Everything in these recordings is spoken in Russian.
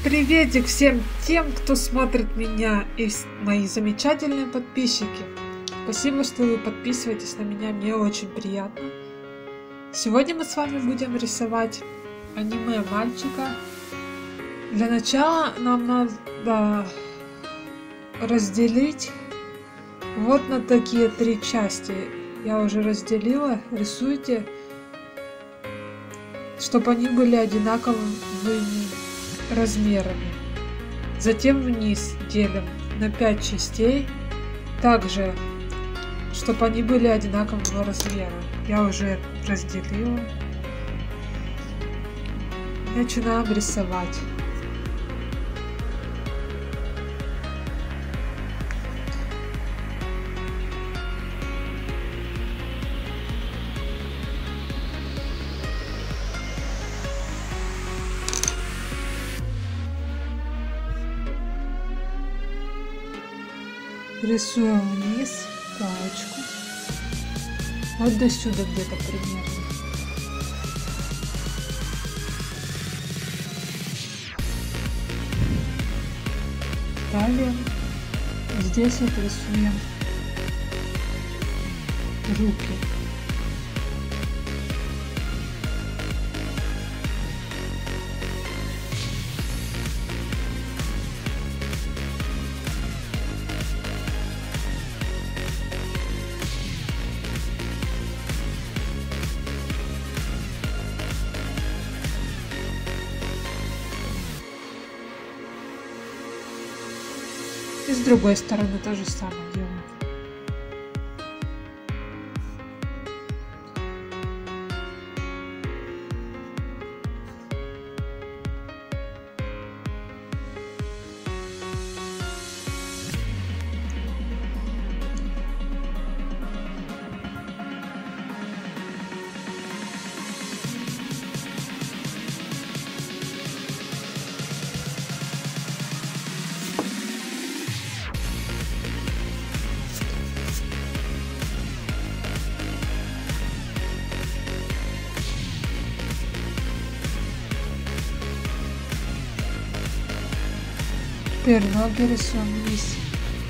Приветик всем тем, кто смотрит меня, и мои замечательные подписчики. Спасибо, что вы подписываетесь на меня, мне очень приятно. Сегодня мы с вами будем рисовать аниме мальчика. Для начала нам надо разделить вот на такие три части. Я уже разделила. Рисуйте, чтобы они были одинаковыми размерами. Затем вниз делим на 5 частей, также чтобы они были одинакового размера. Я уже разделила. Начинаем рисовать. Рисуем вниз палочку. Вот до сюда где-то примерно. Далее здесь вот рисуем руки. И с другой стороны то же самое делаем. Теперь ноги рисуем вниз.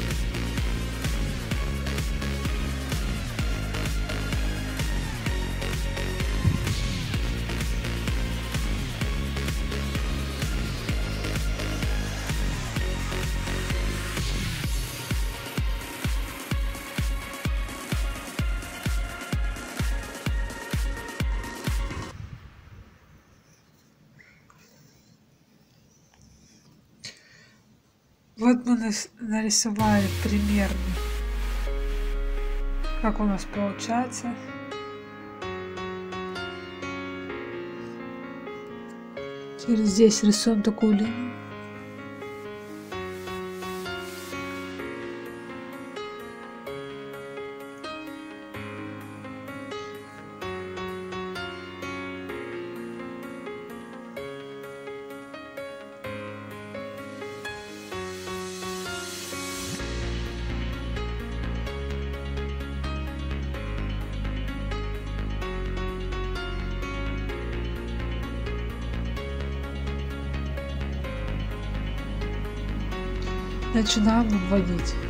Вот мы нарисовали примерно, как у нас получается. Теперь здесь рисуем такую линию. Начинаем обводить.